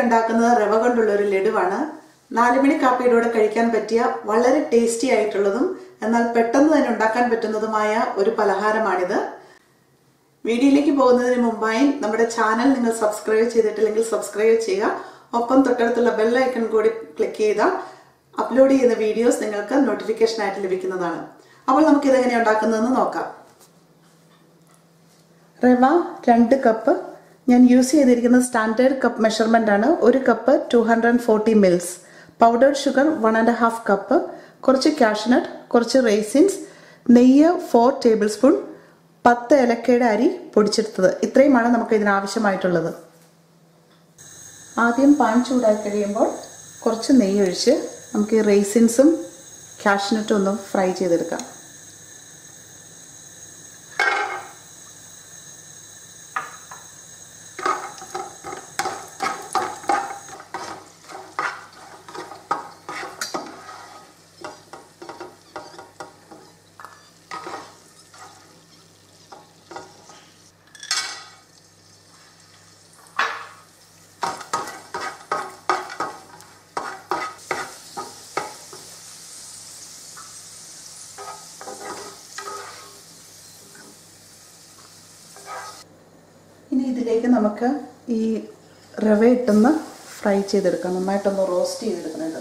ഉണ്ടാക്കുന്നത് റവ കൊണ്ടുള്ള ഒരു ലഡുവാണ്. 4 മണി കാപ്പിയുടെ കഴിക്കാൻ പറ്റിയ വളരെ ടേസ്റ്റി ആയിട്ടുള്ളതും എന്നാൽ പെട്ടെന്ന് തന്നെ ഉണ്ടാക്കാൻ പറ്റുന്നതുമായ ഒരു പലഹാരമാണിത്. വീഡിയോയിലേക്ക് പോകുന്നതിന് മുമ്പായി നമ്മുടെ ചാനൽ നിങ്ങൾ സബ്സ്ക്രൈബ് ചെയ്തിട്ടില്ലെങ്കിൽ സബ്സ്ക്രൈബ് ചെയ്യുക. ഒപ്പം തൊട്ടടുത്തുള്ള ബെൽ ഐക്കൺ കൂടി ക്ലിക്ക് ചെയ്താൽ അപ്ലോഡ് ചെയ്യുന്ന വീഡിയോസ് നിങ്ങൾക്ക് നോട്ടിഫിക്കേഷൻ ആയിട്ട് ലഭിക്കുന്നതാണ്. അപ്പോൾ നമുക്ക് ഇതെങ്ങനെ ഉണ്ടാക്കുന്നതെന്ന് നോക്കാം. റവ 2 കപ്പ്. ഞാൻ യൂസ് ചെയ്തിരിക്കുന്നത് സ്റ്റാൻഡേർഡ് കപ്പ് മെഷർമെന്റ് ആണ്. 1 cup 240 ml. Powdered sugar 1.5 cup. കുറച്ച് കാഷ്നട്ട്, കുറച്ച് റേസിൻസ്, നെയ്യ് 4 ടേബിൾ സ്പൂൺ, 10 ഏലക്കയുടെ അരി പൊടിച്ചെടുത്തത്. ഇത്രയുമാണ് നമുക്ക് ഇതിനാവശ്യമായിട്ടുള്ളത്. ആദ്യം പാൻ ചൂടായി കഴിയുമ്പോൾ കുറച്ച് നെയ്യ് ഒഴിച്ച് നമുക്ക് ഈ റേസിൻസും കാഷ്നട്ടും ഒന്ന് ഫ്രൈ ചെയ്തെടുക്കാം. ഇനി ഇതിലേക്ക് നമുക്ക് ഈ റവ ഇട്ടൊന്ന് ഫ്രൈ ചെയ്തെടുക്കാം. നന്നായിട്ടൊന്ന് റോസ്റ്റ് ചെയ്തെടുക്കുന്നത്.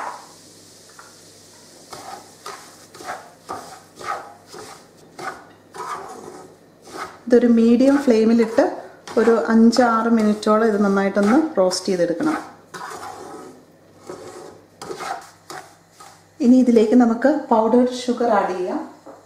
ഇതൊരു മീഡിയം ഫ്ലെയിമിലിട്ട് ഒരു 5-6 മിനിറ്റോളം ഇത് നന്നായിട്ടൊന്ന് റോസ്റ്റ് ചെയ്തെടുക്കണം. ഇനി ഇതിലേക്ക് നമുക്ക് പൗഡർഡ് ഷുഗർ ആഡ് ചെയ്യാം.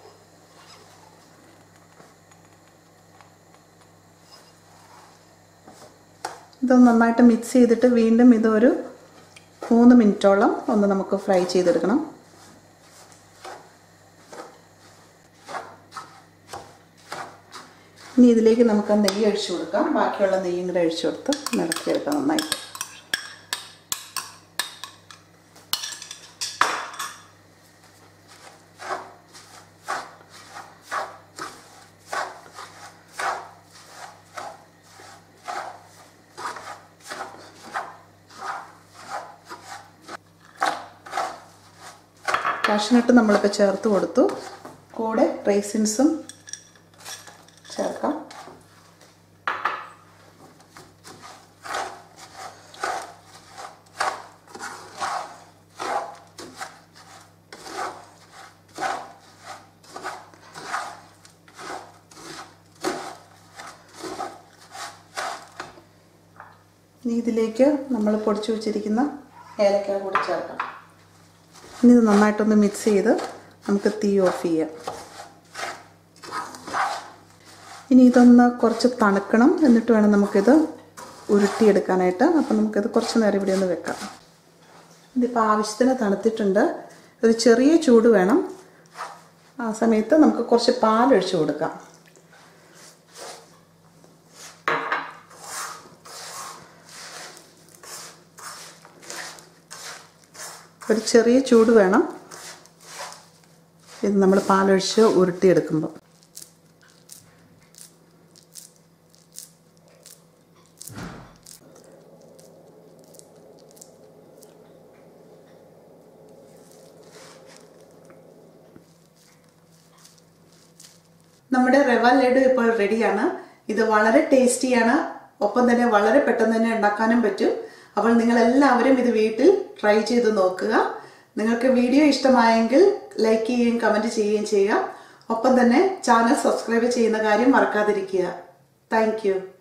ഇതൊന്ന് നന്നായിട്ട് മിക്സ് ചെയ്തിട്ട് വീണ്ടും ഇതൊരു 3 മിനിറ്റോളം ഒന്ന് നമുക്ക് ഫ്രൈ ചെയ്തെടുക്കണം. ഇനി ഇതിലേക്ക് നമുക്ക് നെയ്യ് ഒഴിച്ചു കൊടുക്കാം. ബാക്കിയുള്ള നെയ്യും കൂടെ ഒഴിച്ചു കൊടുത്ത് ഇളക്കിയെടുക്കാം നന്നായിട്ട്. കാഷ്നട്ട് നമ്മളിപ്പോൾ ചേർത്ത് കൊടുത്തു. കൂടെ റേസിൻസും ചേർക്കാം. ഇനി ഇതിലേക്ക് നമ്മൾ പൊടിച്ചു വെച്ചിരിക്കുന്ന ഏലക്ക കൂടി ചേർക്കാം. ഇനി ഇത് നന്നായിട്ടൊന്ന് മിക്സ് ചെയ്ത് നമുക്ക് തീ ഓഫ് ചെയ്യാം. ഇനി ഇതൊന്ന് കുറച്ച് തണുക്കണം. എന്നിട്ട് വേണം നമുക്കിത് ഉരുട്ടിയെടുക്കാനായിട്ട്. അപ്പം നമുക്കിത് കുറച്ച് നേരം ഇവിടെ ഒന്ന് വെക്കാം. ഇതിപ്പോൾ ആവശ്യത്തിന് തണുത്തിട്ടുണ്ട്. ഒരു ചെറിയ ചൂട് വേണം. ആ സമയത്ത് നമുക്ക് കുറച്ച് പാലൊഴിച്ച് കൊടുക്കാം. ഒരു ചെറിയ ചൂട് വേണം ഇത് നമ്മൾ പാലൊഴിച്ച് ഉരുട്ടിയെടുക്കുമ്പോൾ. നമ്മുടെ റവ ലഡു ഇപ്പോൾ റെഡിയാണ്. ഇത് വളരെ ടേസ്റ്റിയാണ്. ഒപ്പം തന്നെ വളരെ പെട്ടെന്ന് തന്നെ ഉണ്ടാക്കാനും പറ്റും. അപ്പോൾ നിങ്ങൾ എല്ലാവരും ഇത് വീട്ടിൽ ട്രൈ ചെയ്ത് നോക്കുക. നിങ്ങൾക്ക് വീഡിയോ ഇഷ്ടമായെങ്കിൽ ലൈക്ക് ചെയ്യുകയും കമൻറ്റ് ചെയ്യുകയും ചെയ്യുക. ഒപ്പം തന്നെ ചാനൽ സബ്സ്ക്രൈബ് ചെയ്യുന്ന കാര്യം മറക്കാതിരിക്കുക. Thank U.